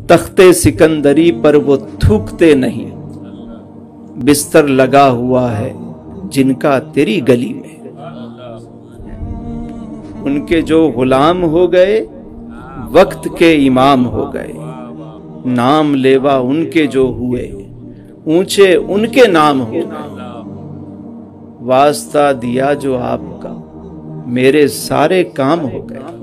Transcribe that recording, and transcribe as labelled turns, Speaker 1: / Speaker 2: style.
Speaker 1: तख्ते सिकंदरी पर वो थूकते नहीं, बिस्तर लगा हुआ है जिनका तेरी गली में। उनके जो गुलाम हो गए वक्त के इमाम हो गए, नाम लेवा उनके जो हुए ऊंचे उनके नाम हो गए। वास्ता दिया जो आपका मेरे सारे काम हो गए।